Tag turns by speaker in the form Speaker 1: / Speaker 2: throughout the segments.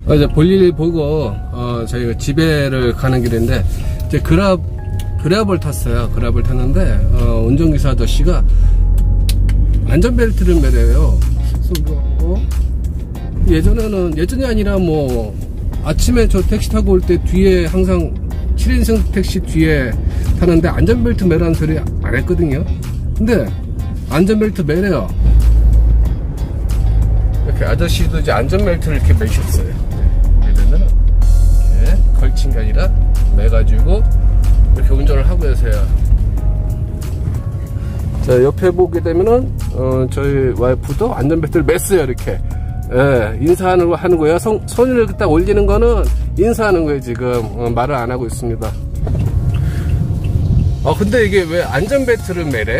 Speaker 1: 이제 볼일 보고 저희가 집에를 가는 길인데 이제 그랩을 탔어요. 그랩을 탔는데 운전기사 아저씨가 안전벨트를 매려요. 예전이 아니라 뭐 아침에 저 택시 타고 올 때 뒤에 항상 7인승 택시 뒤에 타는데 안전벨트 매라는 소리 안 했거든요. 근데 안전벨트 매래요. 이렇게 아저씨도 이제 안전벨트를 이렇게 매셨어요. 매면은 이렇게 걸친 게 아니라 매가지고 이렇게 운전을 하고 계세요. 자, 옆에 보게 되면은 저희 와이프도 안전벨트를 맸어요. 이렇게 인사하는 거예요. 손을 딱 올리는 거는 인사하는 거예요. 지금 말을 안 하고 있습니다. 근데 이게 왜 안전벨트를 매래?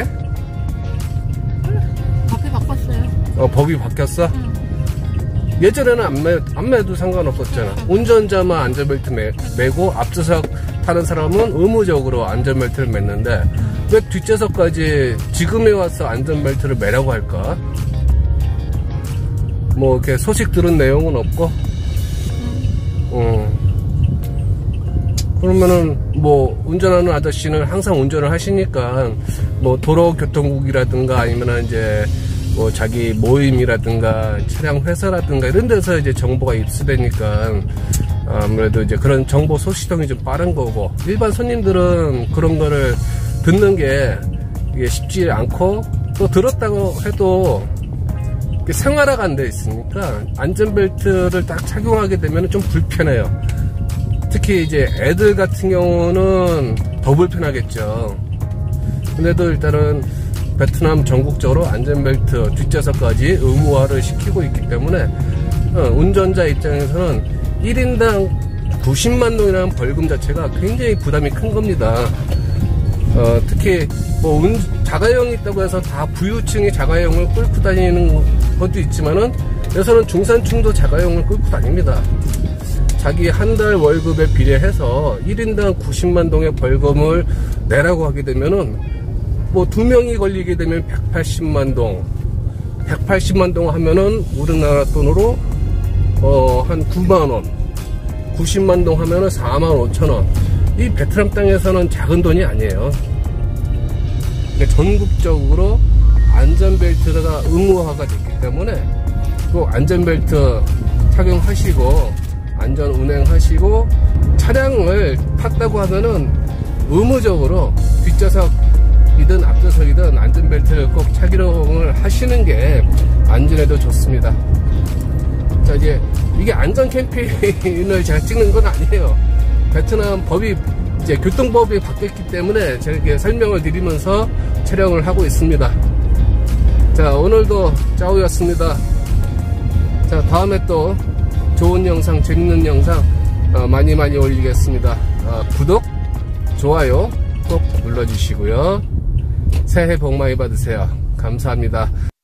Speaker 2: 법이 바꿨어요.
Speaker 1: 법이 바뀌었어?
Speaker 2: 응.
Speaker 1: 예전에는 안 매도 상관없었잖아. 운전자만 안전벨트 매고 앞좌석 타는 사람은 의무적으로 안전벨트를 맸는데 왜 뒷좌석까지 지금에 와서 안전벨트를 매라고 할까? 뭐 이렇게 소식 들은 내용은 없고. 그러면은 뭐 운전하는 아저씨는 항상 운전을 하시니까 뭐 도로교통국이라든가 아니면 이제 뭐 자기 모임이라든가 차량 회사라든가 이런 데서 이제 정보가 입수되니까 아무래도 이제 그런 정보 소식통이 좀 빠른 거고, 일반 손님들은 그런 거를 듣는 게 이게 쉽지 않고, 또 들었다고 해도 생활화가 안 돼 있으니까 안전벨트를 딱 착용하게 되면 좀 불편해요. 특히 이제 애들 같은 경우는 더 불편하겠죠. 근데도 일단은 베트남 전국적으로 안전벨트 뒷좌석까지 의무화를 시키고 있기 때문에 운전자 입장에서는 1인당 90만 동이라는 벌금 자체가 굉장히 부담이 큰 겁니다. 특히 뭐 자가용이 있다고 해서 다 부유층이 자가용을 끌고 다니는 것도 있지만은 여기서는 중산층도 자가용을 끌고 다닙니다. 자기 한 달 월급에 비례해서 1인당 90만 동의 벌금을 내라고 하게 되면은 뭐 2명이 걸리게 되면 180만 동, 180만 동 하면은 우리나라 돈으로 한 9만원, 90만 동 하면은 4만 5천원. 이 베트남 땅에서는 작은 돈이 아니에요. 전국적으로 안전벨트가 의무화가 됐기 때문에 꼭 안전벨트 착용하시고 안전 운행하시고, 차량을 탔다고 하면은 의무적으로 뒷좌석이든 앞좌석이든 안전벨트를 꼭 착용을 하시는 게 안전에도 좋습니다. 자, 이게 안전 캠페인을 제가 찍는 건 아니에요. 베트남 법이 이제 교통법이 바뀌었기 때문에 제가 이렇게 설명을 드리면서 촬영을 하고 있습니다. 자, 오늘도 짜오였습니다. 자, 다음에 또 좋은 영상, 재밌는 영상 많이 올리겠습니다. 구독, 좋아요 꼭 눌러주시고요. 새해 복 많이 받으세요. 감사합니다.